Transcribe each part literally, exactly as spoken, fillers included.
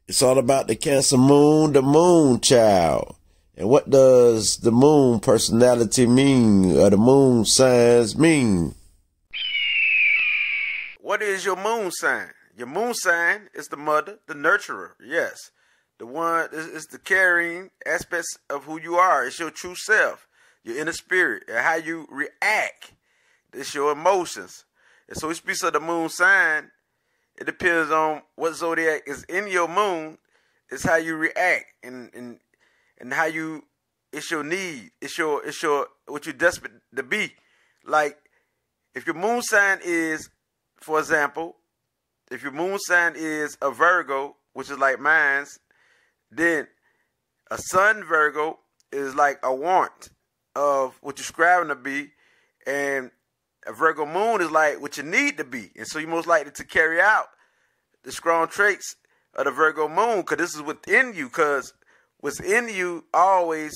It's all about the Cancer moon, the moon child. And what does the moon personality mean, or the moon signs mean? What is your moon sign? Your moon sign is the mother, the nurturer, yes. The one is, is the carrying aspects of who you are. It's your true self, your inner spirit, and how you react. It's your emotions. And so he speaks of the moon sign. It depends on what zodiac is in your moon. It's how you react and and and how you. It's your need. It's your it's your what you're desperate to be. Like if your moon sign is, for example, if your moon sign is a Virgo, which is like mine's, then a Sun Virgo is like a want of what you're striving to be, and a Virgo moon is like what you need to be. And so you're most likely to carry out the strong traits of the Virgo moon, because this is within you, because what's in you always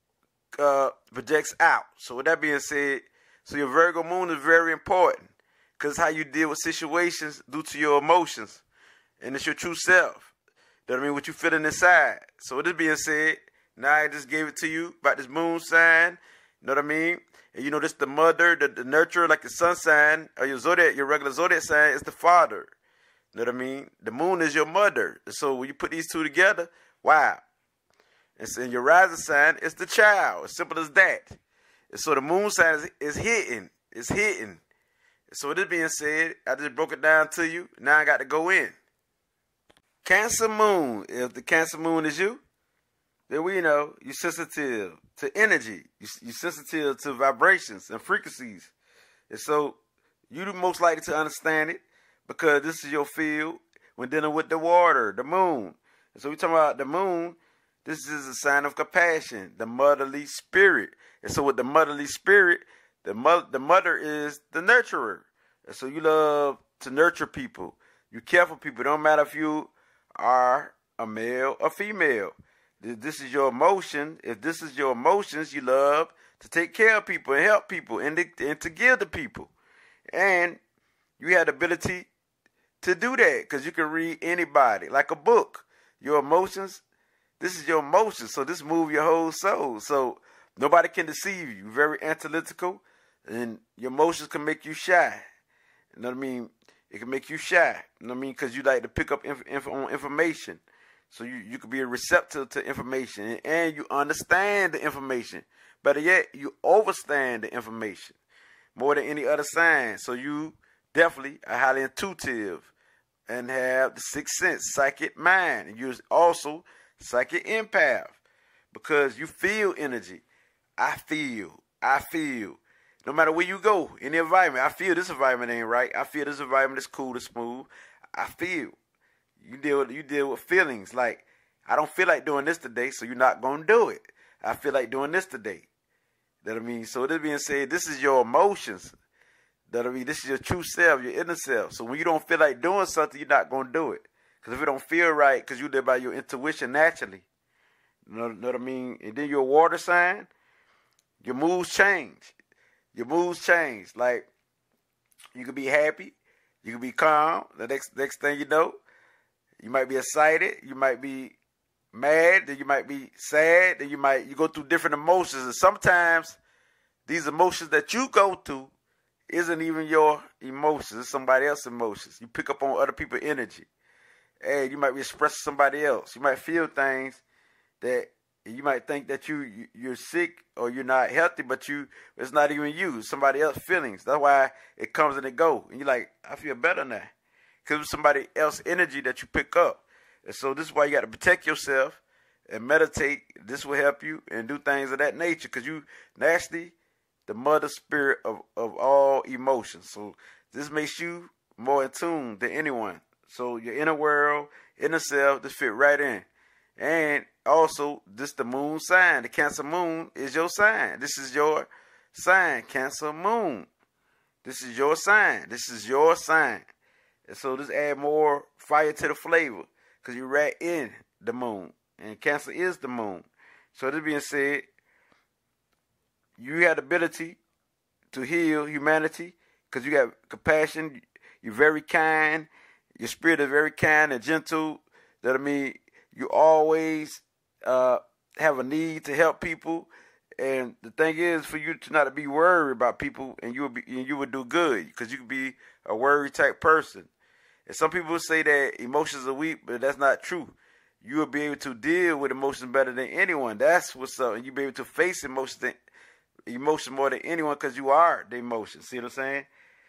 uh, projects out. So with that being said, so your Virgo moon is very important, because how you deal with situations due to your emotions, and it's your true self. You know what I mean? What you feeling inside. So with this being said, now I just gave it to you about this moon sign. You know what I mean? And you know this the mother, the, the nurturer, like the sun sign, or your zodiac, your regular zodiac sign is the father. You know what I mean? The moon is your mother. So when you put these two together, wow. And so in your rising sign, it's the child. As simple as that. And so the moon sign is, is hitting. It's hitting. So with this being said, I just broke it down to you. Now I got to go in. Cancer moon. If the Cancer moon is you, then we know you're sensitive to energy. You're sensitive to vibrations and frequencies. And so you're most likely to understand it, because this is your field when dealing with the water, the moon. And so we talking about the moon. This is a sign of compassion, the motherly spirit. And so with the motherly spirit, the mother, the mother is the nurturer. And so you love to nurture people. You care for people. It don't matter if you are a male or female. This is your emotion. If this is your emotions, you love to take care of people and help people and to, and to give to people. And you have the ability to do that, because you can read anybody like a book. Your emotions, this is your emotions. So this moves your whole soul. So nobody can deceive you. You're very analytical, and your emotions can make you shy. You know what I mean? It can make you shy. You know what I mean? Because you like to pick up inf- inf- on information. So you, you could be a receptive to information, and, and you understand the information. Better yet, you understand the information more than any other sign. So you definitely are highly intuitive and have the sixth sense, psychic mind. And you're also psychic empath, because you feel energy. I feel. I feel. No matter where you go, in the environment, I feel this environment ain't right. I feel this environment is cool, it's smooth. I feel. You deal with, you deal with feelings like, I don't feel like doing this today, so you're not going to do it. I feel like doing this today. That I mean, so this being said, this is your emotions. That I mean, this is your true self, your inner self. So when you don't feel like doing something, you're not going to do it. Because if it don't feel right, because you live by your intuition naturally. You know, know what I mean? And then you're a water sign, your moods change. Your moods change. Like, you can be happy, you can be calm. The next next thing you know, you might be excited, you might be mad, then you might be sad, then you might you go through different emotions. And sometimes these emotions that you go through isn't even your emotions, it's somebody else's emotions. You pick up on other people's energy. And you might be expressing somebody else. You might feel things that you might think that you, you you're sick or you're not healthy, but you it's not even you. It's somebody else's feelings. That's why it comes and it goes. And you're like, I feel better now. Because it's somebody else's energy that you pick up. And so this is why you got to protect yourself and meditate. This will help you and do things of that nature. Because you naturally the mother spirit of, of all emotions. So this makes you more in tune than anyone. So your inner world, inner self, this fit right in. And also, this the moon sign. The Cancer moon is your sign. This is your sign, Cancer moon. This is your sign. This is your sign. And so this add more fire to the flavor, because you're right in the moon. And Cancer is the moon. So this being said, you have the ability to heal humanity, because you got compassion. You're very kind. Your spirit is very kind and gentle. That I mean, you always uh, have a need to help people. And the thing is, for you to not be worried about people, and you would be, and you would do good, because you could be a worry type person. And some people say that emotions are weak, but that's not true. You will be able to deal with emotions better than anyone. That's what's up. And you'll be able to face emotions, emotions more than anyone, because you are the emotion. See what I'm saying?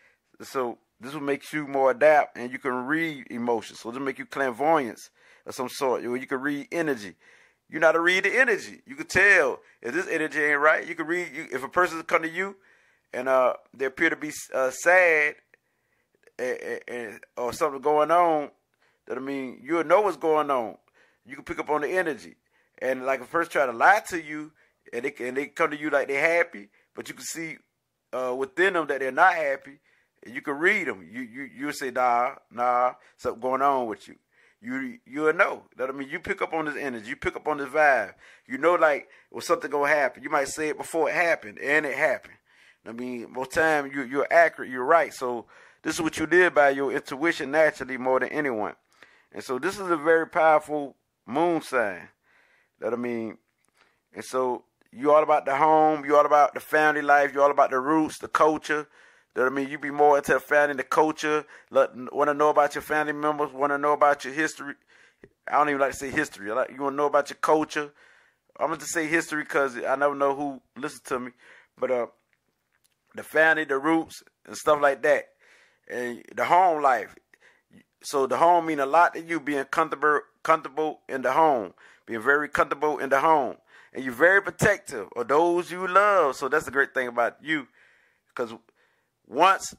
So this will make you more adapt, and you can read emotions. So this will make you clairvoyance of some sort. You can read energy. You know how to read the energy. You can tell if this energy ain't right. You can read, you, if a person come to you and uh, they appear to be uh, sad and, and, or something going on, that I mean, you'll know what's going on. You can pick up on the energy. And like if a person try to lie to you and they, and they come to you like they're happy, but you can see uh, within them that they're not happy, and you can read them. You, you, you'll say, nah, nah, something going on with you. You you'll know. That I mean, you pick up on this energy. You pick up on this vibe. You know, like, well, something gonna happen. You might say it before it happened, and it happened. I mean, most time you you're accurate. You're right. So this is what you did by your intuition naturally more than anyone. And so this is a very powerful moon sign. That I mean, and so you all about the home. You all about the family life. You all about the roots, the culture. That I mean, you be more into the family, the culture, want to know about your family members, want to know about your history. I don't even like to say history. I like, you want to know about your culture. I'm going to say history because I never know who listens to me. But uh, the family, the roots, and stuff like that. And the home life. So the home mean a lot to you, being comfortable, comfortable in the home. Being very comfortable in the home. And you're very protective of those you love. So that's the great thing about you. Because once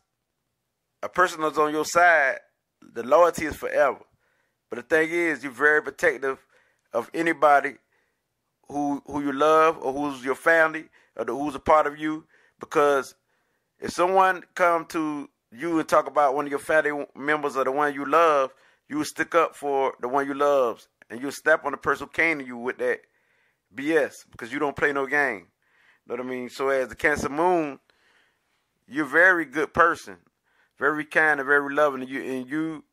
a person is on your side, the loyalty is forever. But the thing is, you're very protective of anybody who who you love or who's your family or the, who's a part of you. Because if someone come to you and talk about one of your family members or the one you love, you will stick up for the one you love. And you'll step on the person who came to you with that B S because you don't play no game. You know what I mean? So as the Cancer Moon, you're a very good person, very kind and very loving, and you and you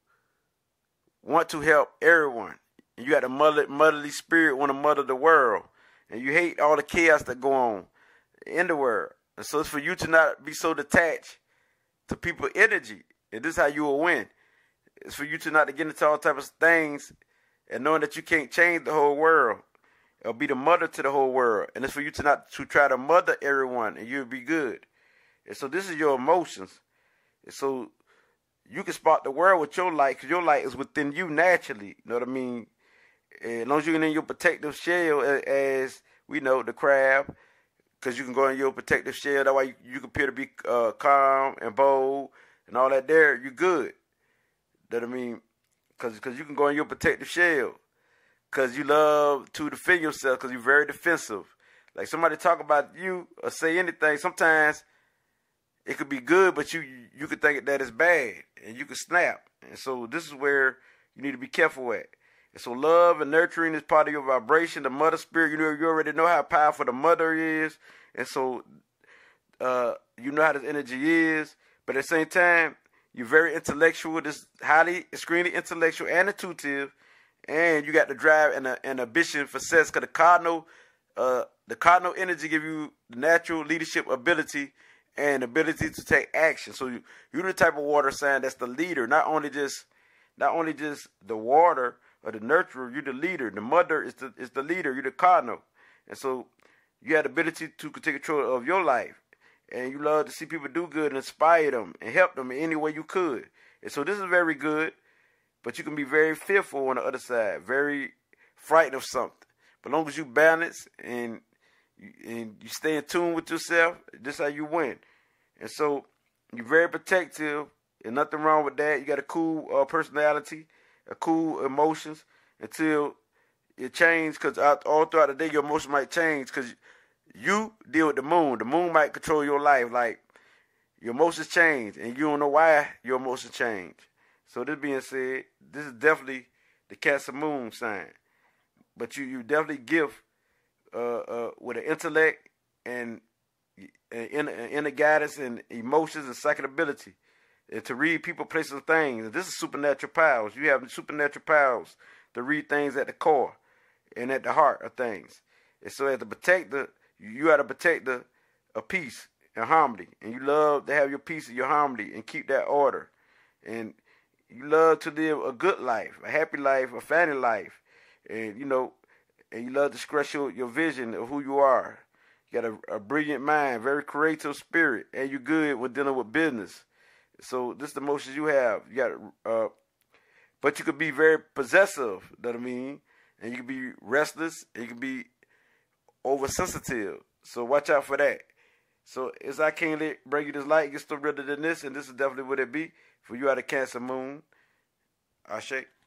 want to help everyone. And you got a mother, motherly spirit, want to mother the world, and you hate all the chaos that go on in the world. And so it's for you to not be so detached to people's energy, and this is how you will win. It's for you to not to get into all types of things, and knowing that you can't change the whole world or be the mother to the whole world, and it's for you to not to try to mother everyone, and you'll be good. And so this is your emotions. And so you can spot the world with your light, because your light is within you naturally. You know what I mean? And as long as you're in your protective shell, as we know, the crab, because you can go in your protective shell. That way you, you can appear to be uh, calm and bold and all that there. You're good. You know what I mean? Because you can go in your protective shell. Because you love to defend yourself, because you're very defensive. Like somebody talk about you or say anything, sometimes it could be good, but you you could think that it's bad, and you could snap. And so this is where you need to be careful at. And so love and nurturing is part of your vibration, the mother spirit. You know, you already know how powerful the mother is, and so uh, you know how this energy is. But at the same time, you're very intellectual. This highly, extremely intellectual and intuitive, and you got the drive and the, and ambition for success. Because the cardinal, uh, the cardinal energy give you the natural leadership ability and ability to take action. So you, you're the type of water sign that's the leader, not only just not only just the water or the nurturer. You're the leader. The mother is the is the leader. You're the cardinal, and so you have the ability to take control of your life, and you love to see people do good and inspire them and help them in any way you could. And so this is very good, but you can be very fearful on the other side, very frightened of something. But as long as you balance and and you stay in tune with yourself, this is how you win. And so you're very protective, and nothing wrong with that. You got a cool uh, personality, a cool emotions until it changes, because all throughout the day your emotions might change because you deal with the moon. The moon might control your life. Like your emotions change, and you don't know why your emotions change. So this being said, this is definitely the Cancer Moon sign. But you, you definitely give uh, uh, with an intellect and inner, inner guidance and emotions and psychic ability, and to read people, places, and things. And this is supernatural powers. You have supernatural powers to read things at the core and at the heart of things. And so as the protector, you are the protector of peace and harmony. And you love to have your peace and your harmony and keep that order. And you love to live a good life, a happy life, a family life. And, you know, and you love to express your, your vision of who you are. You got a, a brilliant mind, very creative spirit, and you're good with dealing with business. So this is the emotions you have. You got, uh, but you could be very possessive. Know what I mean? And you can be restless. And you can be oversensitive. So watch out for that. So as I can't let, bring you this light, get still rather than this, and this is definitely what it be for you out of Cancer Moon. Ashe.